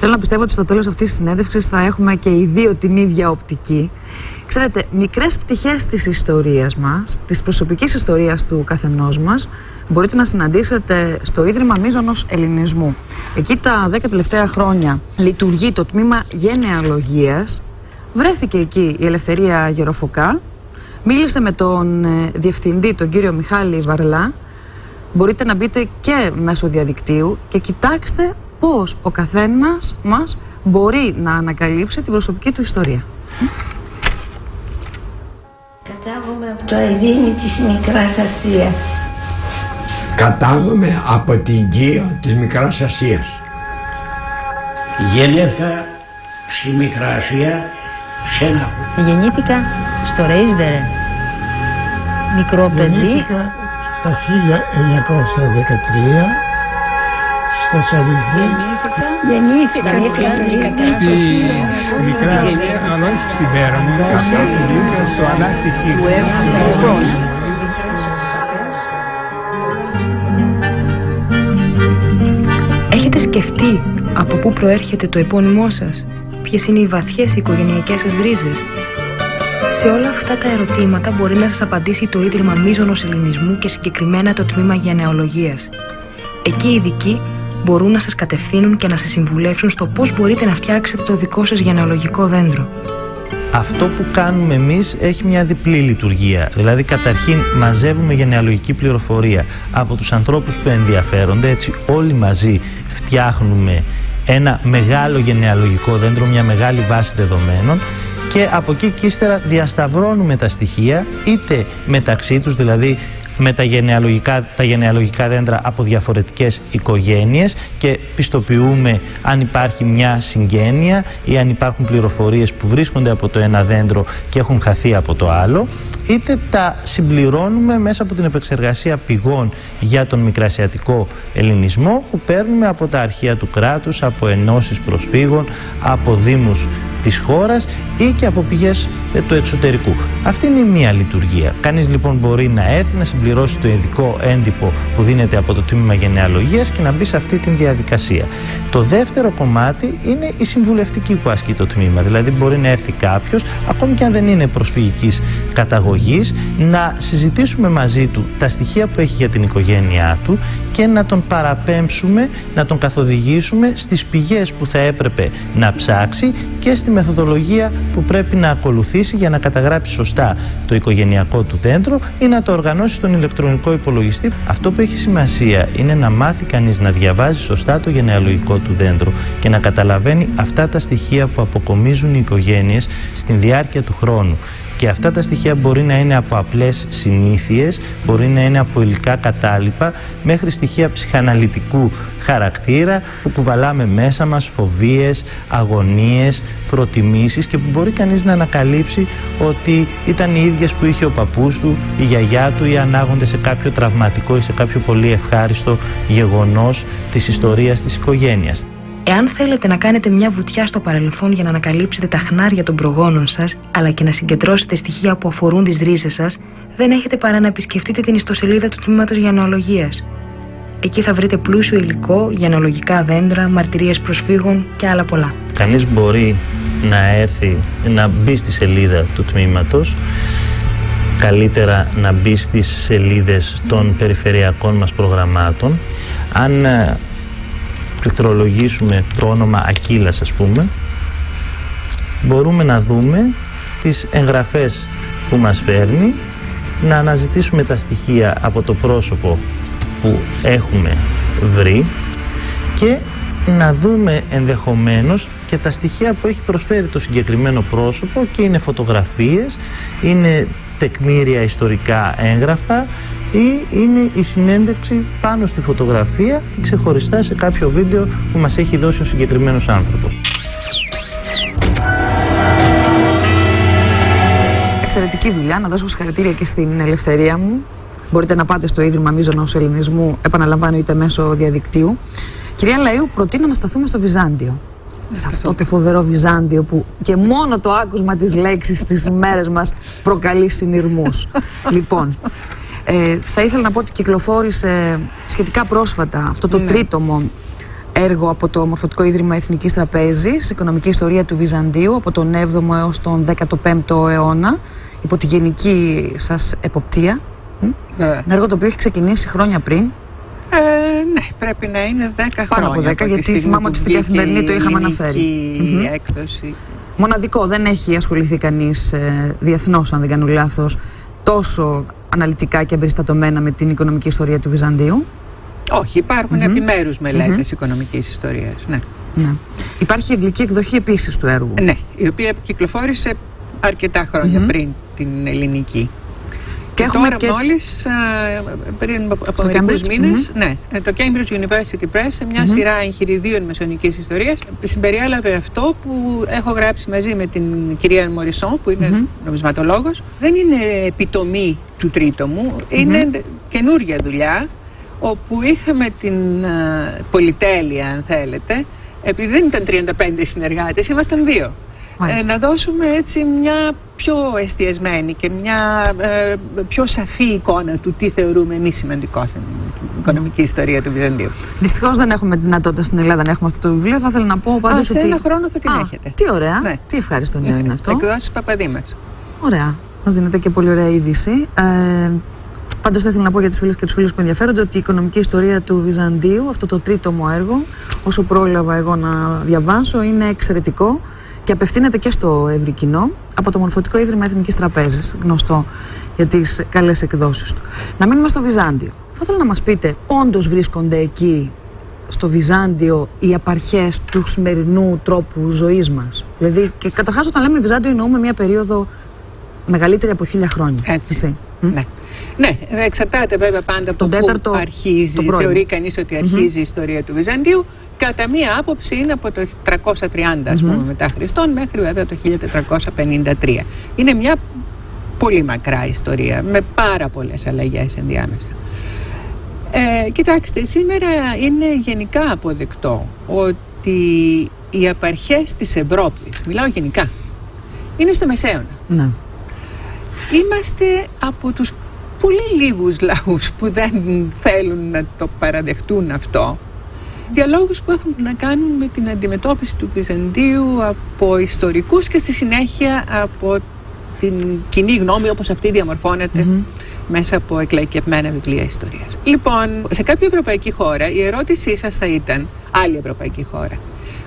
Θέλω να πιστεύω ότι στο τέλος αυτής της συνέντευξης θα έχουμε και οι δύο την ίδια οπτική. Ξέρετε, μικρές πτυχές της ιστορίας μας, της προσωπικής ιστορίας του καθενός μας, μπορείτε να συναντήσετε στο Ίδρυμα Μίζωνος Ελληνισμού. Εκεί τα 10 τελευταία χρόνια λειτουργεί το τμήμα γενεαλογίας. Βρέθηκε εκεί η Ελευθερία Γεροφοκά. Μίλησε με τον διευθυντή, τον κύριο Μιχάλη Βαρλά. Μπορείτε να μπείτε και μέσω διαδικτύου και κοιτάξτε πώς ο καθένας μας μπορεί να ανακαλύψει την προσωπική του ιστορία. Κατάγομαι από το Αιδίνη της Μικράς Ασίας. Κατάγομαι από την Κία της Μικράς Ασίας. Γεννήθηκα στη Μικρά Ασία, σε ένα... Γεννήθηκα στο Ρέισβερε. Μικρό παιδί. Γεννήθηκα στα 1913 στο Σαλιζέ. Γεννήθηκα στη Μικρά Ασία, αλλά όχι στην Πέραμο. Γεννήθηκα στο Ανάσυχη. Έχετε σκεφτεί από πού προέρχεται το επώνυμό σας? Ποιες είναι οι βαθιές οικογενειακές σας ρίζες? Σε όλα αυτά τα ερωτήματα μπορεί να σας απαντήσει το Ίδρυμα Μίζωνος Ελληνισμού και συγκεκριμένα το Τμήμα Γενεαλογίας. Εκεί οι ειδικοί μπορούν να σας κατευθύνουν και να σας συμβουλεύσουν στο πώς μπορείτε να φτιάξετε το δικό σας γενεαλογικό δέντρο. Αυτό που κάνουμε εμείς έχει μια διπλή λειτουργία. Δηλαδή, καταρχήν μαζεύουμε γενεαλογική πληροφορία από τους ανθρώπους που ενδιαφέρονται, έτσι όλοι μαζί φτιάχνουμε ένα μεγάλο γενεαλογικό δέντρο, μια μεγάλη βάση δεδομένων, και από εκεί και ύστερα διασταυρώνουμε τα στοιχεία είτε μεταξύ τους, δηλαδή με τα γενεαλογικά δέντρα από διαφορετικές οικογένειες, και πιστοποιούμε αν υπάρχει μια συγγένεια ή αν υπάρχουν πληροφορίες που βρίσκονται από το ένα δέντρο και έχουν χαθεί από το άλλο, είτε τα συμπληρώνουμε μέσα από την επεξεργασία πηγών για τον μικρασιατικό ελληνισμό που παίρνουμε από τα αρχεία του κράτους, από ενώσεις προσφύγων, από δήμους της χώρας ή και από πηγές του εξωτερικού. Αυτή είναι η μία λειτουργία. Κανείς λοιπόν μπορεί να έρθει να συμπληρώσει το ειδικό έντυπο που δίνεται από το Τμήμα Γενεαλογίας και να μπει σε αυτή τη διαδικασία. Το δεύτερο κομμάτι είναι η συμβουλευτική που ασκεί το τμήμα. Δηλαδή μπορεί να έρθει κάποιος, ακόμη και αν δεν είναι προσφυγικής καταγωγής, να συζητήσουμε μαζί του τα στοιχεία που έχει για την οικογένειά του και να τον παραπέμψουμε, να τον καθοδηγήσουμε στις πηγές που θα έπρεπε να ψάξει και στη μεθοδολογία που πρέπει να ακολουθήσει για να καταγράψει σωστά το οικογενειακό του δέντρο ή να το οργανώσει στον ηλεκτρονικό υπολογιστή. Αυτό που έχει σημασία είναι να μάθει κανείς να διαβάζει σωστά το γενεαλογικό του δέντρο και να καταλαβαίνει αυτά τα στοιχεία που αποκομίζουν οι οικογένειες στην διάρκεια του χρόνου. Και αυτά τα στοιχεία μπορεί να είναι από απλές συνήθειες, μπορεί να είναι από υλικά κατάλοιπα, μέχρι στοιχεία ψυχαναλυτικού χαρακτήρα που κουβαλάμε μέσα μας, φοβίες, αγωνίες, προτιμήσεις, και που μπορεί κανείς να ανακαλύψει ότι ήταν οι ίδιες που είχε ο παππούς του, η γιαγιά του, ή ανάγονται σε κάποιο τραυματικό ή σε κάποιο πολύ ευχάριστο γεγονός της ιστορίας της οικογένειας. Εάν θέλετε να κάνετε μια βουτιά στο παρελθόν για να ανακαλύψετε τα χνάρια των προγόνων σας, αλλά και να συγκεντρώσετε στοιχεία που αφορούν τις ρίζες σας, δεν έχετε παρά να επισκεφτείτε την ιστοσελίδα του Τμήματος Γενεαλογίας. Εκεί θα βρείτε πλούσιο υλικό, γενεαλογικά δέντρα, μαρτυρίες προσφύγων και άλλα πολλά. Κανείς μπορεί να έρθει, να μπει στη σελίδα του τμήματος, καλύτερα να μπει στις σελίδες των περιφερειακών μας προγραμμάτων. Αν πληκτρολογήσουμε το όνομα Ακύλας, ας πούμε, μπορούμε να δούμε τις εγγραφές που μας φέρνει, να αναζητήσουμε τα στοιχεία από το πρόσωπο που έχουμε βρει και να δούμε ενδεχομένως και τα στοιχεία που έχει προσφέρει το συγκεκριμένο πρόσωπο, και είναι φωτογραφίες, είναι τεκμήρια ιστορικά έγγραφα ή είναι η συνέντευξη πάνω στη φωτογραφία ή ξεχωριστά σε κάποιο βίντεο που μας έχει δώσει ο συγκεκριμένος άνθρωπος. Εξαιρετική δουλειά, να δώσω συγχαρητήρια και στην Ελευθερία μου. Μπορείτε να πάτε στο Ίδρυμα Μίζωνος Ελληνισμού, επαναλαμβάνω, είτε μέσω διαδικτύου. Κυρία Λαΐου, προτείνω να σταθούμε στο Βυζάντιο. Σε αυτό το φοβερό Βυζάντιο που και μόνο το άκουσμα της λέξης στις μέρες μας προκαλεί συνειρμούς. Λοιπόν, θα ήθελα να πω ότι κυκλοφόρησε σχετικά πρόσφατα αυτό το τρίτομο έργο από το Μορφωτικό Ίδρυμα Εθνικής Τραπέζης, Οικονομική Ιστορία του Βυζαντίου από τον 7ο έως τον 15ο αιώνα, υπό τη γενική σας εποπτεία. Ένα έργο το οποίο έχει ξεκινήσει χρόνια πριν. Ναι, πρέπει να είναι 10 χρόνια. Πάνω από 10, γιατί θυμάμαι ότι στην Καθημερινή το είχαμε αναφέρει. Η έκδοση. Μοναδικό, δεν έχει ασχοληθεί κανείς διεθνώς, αν δεν κάνω λάθος, τόσο αναλυτικά και εμπεριστατωμένα με την οικονομική ιστορία του Βυζαντίου. Όχι, υπάρχουν επιμέρους μελέτες οικονομικής ιστορίας. Ναι. Υπάρχει αγγλική εκδοχή επίσης του έργου. Ναι, η οποία κυκλοφόρησε αρκετά χρόνια πριν την ελληνική. Και τώρα μόλις πριν από μερικούς μήνες, το Cambridge University Press, σε μια σειρά εγχειριδίων μεσαιωνικής ιστορίας, συμπεριέλαβε αυτό που έχω γράψει μαζί με την κυρία Μορισόν, που είναι νομισματολόγος. Δεν είναι επιτομή του τρίτομου, είναι καινούρια δουλειά, όπου είχαμε την πολυτέλεια, αν θέλετε, επειδή δεν ήταν 35 συνεργάτες, ήμασταν 2. Να δώσουμε έτσι μια πιο εστιασμένη και μια πιο σαφή εικόνα του τι θεωρούμε εμείς σημαντικό στην οικονομική ιστορία του Βυζαντίου. Δυστυχώς δεν έχουμε δυνατότητα στην Ελλάδα να έχουμε αυτό το βιβλίο. Θα ήθελα να πω πάντως ότι... Σε ένα χρόνο θα την έχετε. Τι ωραία, τι ευχάριστο νέο είναι αυτό. Εκδόσεις Παπαδήμας. Ωραία, μας δίνετε και πολύ ωραία είδηση. Πάντως θα ήθελα να πω για τις φίλες και τους φίλους που ενδιαφέρονται ότι η οικονομική ιστορία του Βυζαντίου, αυτό το τρίτο μου έργο, όσο πρόλαβα εγώ να διαβάσω, είναι εξαιρετικό και απευθύνεται και στο ευρύ κοινό από το Μορφωτικό Ίδρυμα Εθνικής Τραπέζης, γνωστό για τις καλές εκδόσεις του. Να μείνουμε στο Βυζάντιο. Θα ήθελα να μας πείτε, όντως βρίσκονται εκεί στο Βυζάντιο οι απαρχές του σημερινού τρόπου ζωής μας? Δηλαδή, και καταρχάς όταν λέμε Βυζάντιο εννοούμε μια περίοδο μεγαλύτερη από 1000 χρόνια. Έτσι. Ναι, εξαρτάται βέβαια πάντα από το πού αρχίζει. Θεωρεί κανείς ότι αρχίζει η ιστορία του Βυζαντίου. Κατά μία άποψη είναι από το 330 ας πούμε μετά Χριστόν μέχρι βέβαια το 1453. Είναι μια πολύ μακρά ιστορία με πάρα πολλές αλλαγές ενδιάμεσα. Κοιτάξτε, σήμερα είναι γενικά αποδεκτό ότι οι απαρχές της Ευρώπης, μιλάω γενικά, είναι στο Μεσαίωνα. Ναι. Είμαστε από τους πολύ λίγους λαούς που δεν θέλουν να το παραδεχτούν αυτό. Διαλόγους που έχουν να κάνουν με την αντιμετώπιση του Βυζαντίου από ιστορικούς και στη συνέχεια από την κοινή γνώμη όπως αυτή διαμορφώνεται μέσα από εκλαϊκευμένα βιβλία ιστορίας. Λοιπόν, σε κάποια ευρωπαϊκή χώρα η ερώτησή σας θα ήταν, άλλη ευρωπαϊκή χώρα,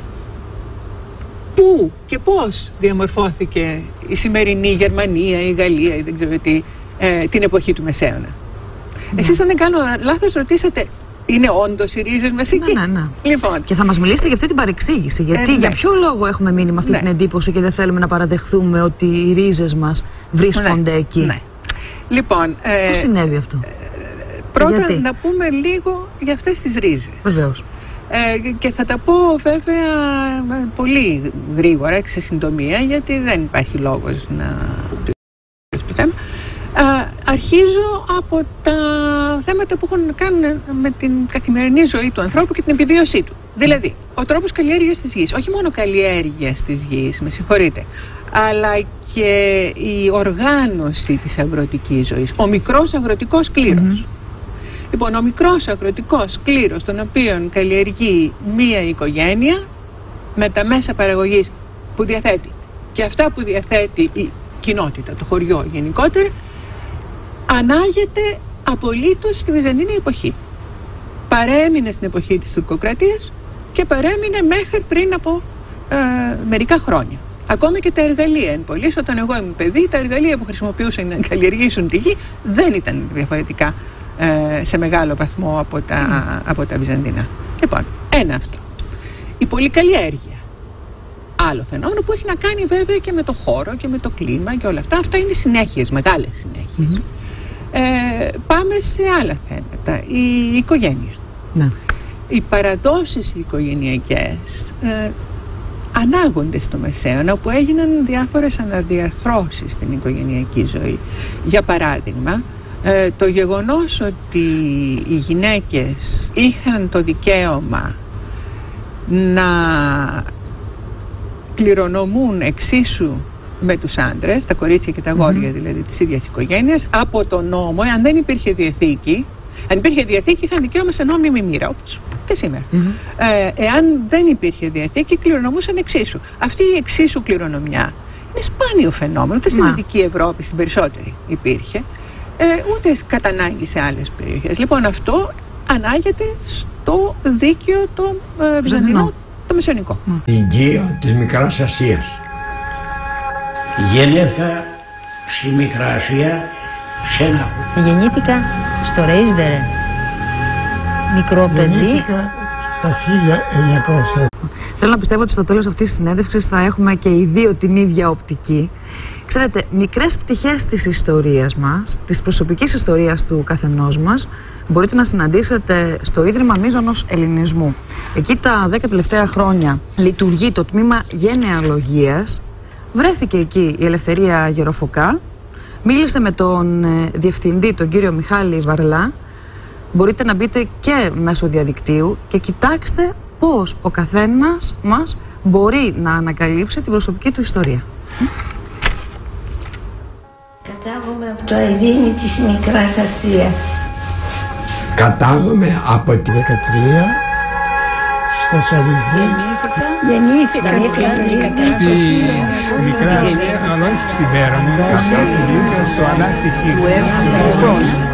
πού και πώς διαμορφώθηκε η σημερινή Γερμανία, η Γαλλία ή δεν ξέρω τι, την εποχή του Μεσαίωνα? Εσείς, αν δεν κάνω λάθος, ρωτήσατε, είναι όντως οι ρίζες μας εκεί? Ναι. Λοιπόν. Και θα μας μιλήσετε για αυτή την παρεξήγηση. Γιατί για ποιο λόγο έχουμε μείνει με αυτή την εντύπωση και δεν θέλουμε να παραδεχθούμε ότι οι ρίζες μας βρίσκονται εκεί? Ναι. Λοιπόν, πώς συνέβη αυτό? Πρώτα να πούμε λίγο για αυτές τις ρίζες. Βεβαίως. Και θα τα πω βέβαια πολύ γρήγορα, σε συντομία, γιατί δεν υπάρχει λόγος να το θέμα. Αρχίζω από τα θέματα που έχουν να κάνουν με την καθημερινή ζωή του ανθρώπου και την επιβίωσή του. Δηλαδή, ο τρόπος καλλιέργειας της γης, όχι μόνο καλλιέργειας της γης, με συγχωρείτε, αλλά και η οργάνωση της αγροτικής ζωής, ο μικρός αγροτικός κλήρος. Λοιπόν, ο μικρός αγροτικός κλήρος, τον οποίον καλλιεργεί μία οικογένεια με τα μέσα παραγωγής που διαθέτει και αυτά που διαθέτει η κοινότητα, το χωριό γενικότερα, ανάγεται απολύτως στη Βυζαντινή εποχή. Παρέμεινε στην εποχή της τουρκοκρατίας και παρέμεινε μέχρι πριν από μερικά χρόνια. Ακόμη και τα εργαλεία, εν πολλοίς, όταν εγώ ήμουν παιδί, τα εργαλεία που χρησιμοποιούσαν να καλλιεργήσουν τη γη δεν ήταν διαφορετικά σε μεγάλο βαθμό από τα Βυζαντινά. Λοιπόν, ένα αυτό. Η πολυκαλλιέργεια. Άλλο φαινόμενο που έχει να κάνει βέβαια και με το χώρο και με το κλίμα και όλα αυτά. Αυτά είναι συνέχειες, μεγάλες συνέχειες. Πάμε σε άλλα θέματα. Οι οικογένειες. Ναι. Οι παραδόσεις οικογενειακές ανάγονται στο Μεσαίωνα, όπου έγιναν διάφορες αναδιαρθρώσεις στην οικογενειακή ζωή. Για παράδειγμα, το γεγονός ότι οι γυναίκες είχαν το δικαίωμα να κληρονομούν εξίσου με τους άντρες, τα κορίτσια και τα αγόρια δηλαδή της ίδιας οικογένειας, από τον νόμο, αν δεν υπήρχε διαθήκη, αν υπήρχε διαθήκη είχαν δικαίωμα σε νόμιμη μοίρα, όπως και σήμερα. Εάν δεν υπήρχε διαθήκη, κληρονομούσαν εξίσου. Αυτή η εξίσου κληρονομιά είναι σπάνιο φαινόμενο, ούτε στην Δυτική Ευρώπη, στην περισσότερη υπήρχε, ούτε κατά ανάγκη σε άλλες περιοχές. Λοιπόν, αυτό ανάγεται στο δίκαιο το βυζαντινό, το μεσαιωνικό. Η Γκία της Μικράς Ασίας. Γεννήθηκα στη Μικρά Ασία, σε ένα... Γεννήθηκα στο Ρέισβερεν. Μικρό παιδί. Στα 1900. Θέλω να πιστεύω ότι στο τέλος αυτής της συνέντευξης θα έχουμε και οι δύο την ίδια οπτική. Ξέρετε, μικρές πτυχές της ιστορίας μας, της προσωπικής ιστορίας του καθενός μας, μπορείτε να συναντήσετε στο Ίδρυμα Μίζωνος Ελληνισμού. Εκεί τα 10 τελευταία χρόνια λειτουργεί το τμήμα γενεαλογίας. Βρέθηκε εκεί η Ελευθερία Γεροφοκά. Μίλησε με τον διευθυντή, τον κύριο Μιχάλη Βαρλά. Μπορείτε να μπείτε και μέσω διαδικτύου και κοιτάξτε πώς ο καθένας μας μπορεί να ανακαλύψει την προσωπική του ιστορία. Κατάγομαι από το Αιδίνη της Μικράς Ασίας. Κατάγομαι από τη 13 στο Σαββίδι. Γεννήθηκα Στη Μικρά Ασία, αλλά όχι στην Πέραμο, στο Αλάσσι Χίλ.